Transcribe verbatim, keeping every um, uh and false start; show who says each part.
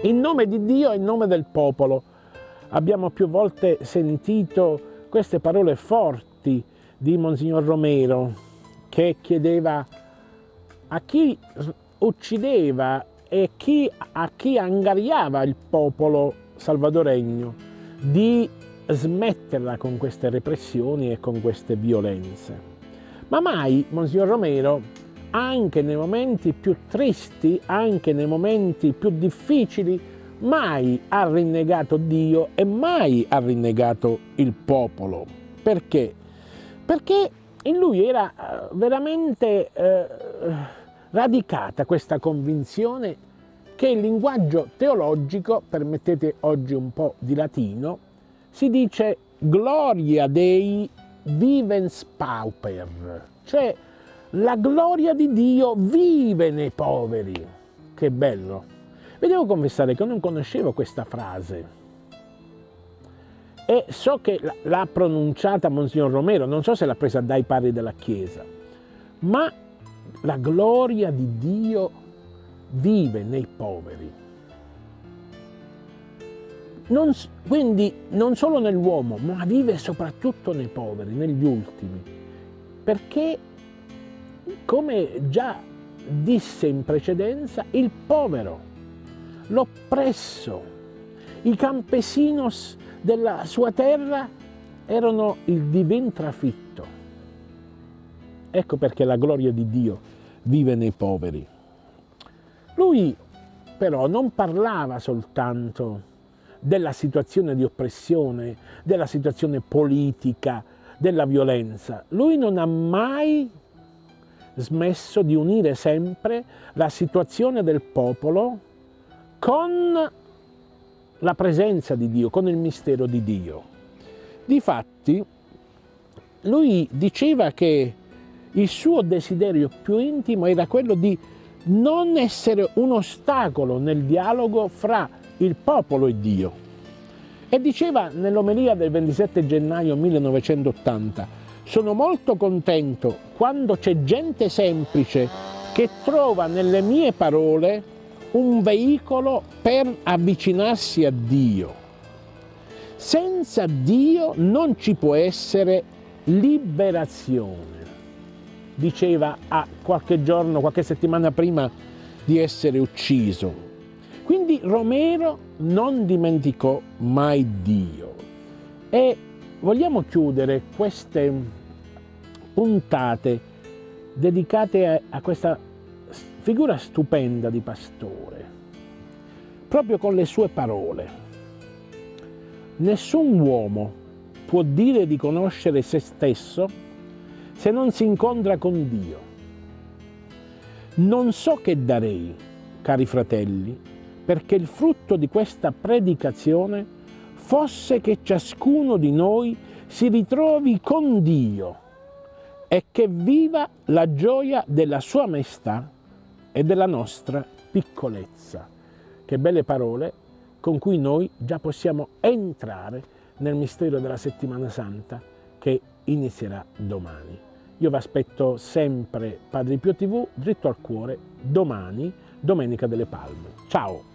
Speaker 1: in nome di Dio e in nome del popolo. Abbiamo più volte sentito queste parole forti di Monsignor Romero, che chiedeva a chi uccideva e chi, a chi angariava il popolo salvadoregno di smetterla con queste repressioni e con queste violenze. Ma mai Monsignor Romero, anche nei momenti più tristi, anche nei momenti più difficili, mai ha rinnegato Dio e mai ha rinnegato il popolo. Perché? Perché in lui era veramente eh, radicata questa convinzione che il linguaggio teologico, permettete oggi un po' di latino, si dice gloria Dei vivens pauper, cioè la gloria di Dio vive nei poveri. Che bello! Vi devo confessare che non conoscevo questa frase e so che l'ha pronunciata Monsignor Romero, non so se l'ha presa dai padri della Chiesa, ma la gloria di Dio vive nei poveri. Non, quindi non solo nell'uomo, ma vive soprattutto nei poveri, negli ultimi, perché, come già disse in precedenza, il povero, l'oppresso, i campesinos della sua terra erano il divin trafitto. Ecco perché la gloria di Dio vive nei poveri. Lui però non parlava soltanto della situazione di oppressione, della situazione politica, della violenza. Lui non ha mai smesso di unire sempre la situazione del popolo con la presenza di Dio, con il mistero di Dio. Difatti, lui diceva che il suo desiderio più intimo era quello di non essere un ostacolo nel dialogo fra il popolo e Dio. E diceva nell'omelia del ventisette gennaio millenovecentottanta: sono molto contento quando c'è gente semplice che trova nelle mie parole un veicolo per avvicinarsi a Dio. Senza Dio non ci può essere liberazione, diceva a qualche giorno, qualche settimana prima di essere ucciso. Quindi Romero non dimenticò mai Dio. E vogliamo chiudere queste puntate dedicate a, a questa figura stupenda di pastore, proprio con le sue parole. Nessun uomo può dire di conoscere se stesso se non si incontra con Dio. Non so che darei, cari fratelli, perché il frutto di questa predicazione fosse che ciascuno di noi si ritrovi con Dio e che viva la gioia della sua maestà e della nostra piccolezza. Che belle parole con cui noi già possiamo entrare nel mistero della Settimana Santa che inizierà domani. Io vi aspetto sempre, Padre Pio tivù, dritto al cuore, domani, Domenica delle Palme. Ciao!